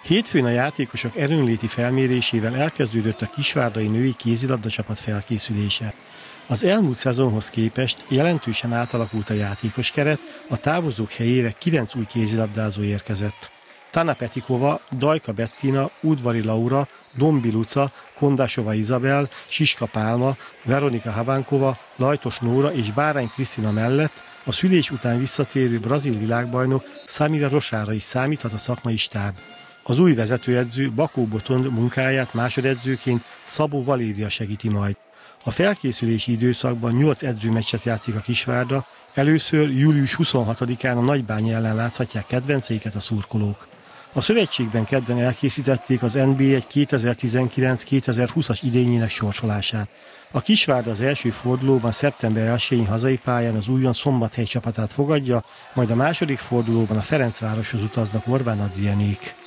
Hétfőn a játékosok erőnléti felmérésével elkezdődött a kisvárdai női kézilabdacsapat felkészülése. Az elmúlt szezonhoz képest jelentősen átalakult a játékos keret, a távozók helyére 9 új kézilabdázó érkezett. Tana Petikova, Dajka Bettina, Udvari Laura, Dombi Luca, Kondásova Izabel, Siska Pálma, Veronika Havánkova, Lajtos Nóra és Bárány Krisztina mellett a szülés után visszatérő brazil világbajnok Samira Rosára is számíthat a szakmai stáb. Az új vezetőedző Bakó Botond munkáját másodedzőként Szabó Valéria segíti majd. A felkészülési időszakban 8 edzőmeccset játszik a Kisvárda, először július 26-án a Nagybánya ellen láthatják kedvenceiket a szurkolók. A szövetségben kedden elkészítették az NB1 2019-2020-as idényének sorsolását. A Kisvárda az első fordulóban szeptember 1-én hazai pályán az újon Szombathely csapatát fogadja, majd a második fordulóban a Ferencvároshoz utaznak Orbán Adriánék.